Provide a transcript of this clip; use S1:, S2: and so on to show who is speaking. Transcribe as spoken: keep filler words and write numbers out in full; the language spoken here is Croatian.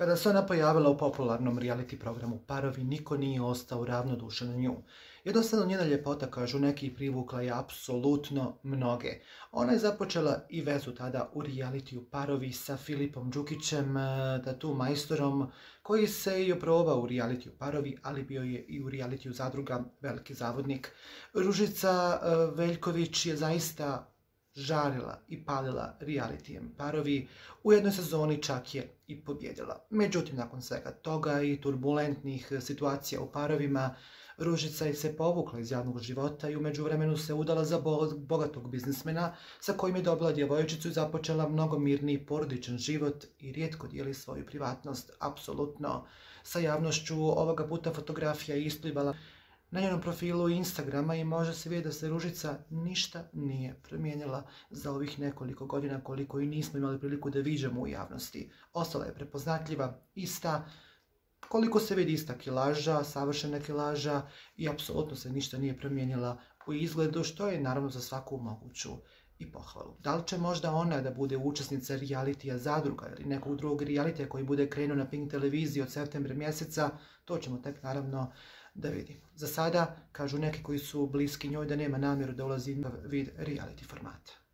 S1: Kada se ona pojavila u popularnom reality programu Parovi, niko nije ostao ravnodušan na nju. Jednostavno njena ljepota, kažu neki, privukla je apsolutno mnoge. Ona je započela i vezu tada u realitiju Parovi sa Filipom Đukićem, tatu majstorom, koji se i oprobao u realitiju Parovi, ali bio je i u realitiju Zadruga, veliki zavodnik. Ružica Veljković je zaista žarila i palila realitijem Parovi, u jednoj sezoni čak je i pobjedila. Međutim, nakon svega toga i turbulentnih situacija u Parovima, Ružica se povukla iz javnog života i u međuvremenu se udala za bogatog biznismena sa kojim je dobila djevojčicu i započela mnogo mirniji porodičan život i rijetko dijeli svoju privatnost apsolutno sa javnošću. Ovoga puta fotografija je isplivala na njenom profilu Instagrama i može se vidjeti da se Ružica ništa nije promijenila za ovih nekoliko godina koliko i nismo imali priliku da viđamo u javnosti. Ostala je prepoznatljiva, ista, koliko se vidi ista kilaža, savršena kilaža i apsolutno se ništa nije promijenila u izgledu, što je naravno za svaku moguću i pohvalu. Da li će možda ona da bude učesnica realitija Zadruga ili nekog drugog realitija koji bude krenuo na Pink televiziji od septembra mjeseca, to ćemo tek naravno da vidimo. Za sada, kažu neki koji su bliski njoj, da nema namjeru da ulazi u vid reality formata.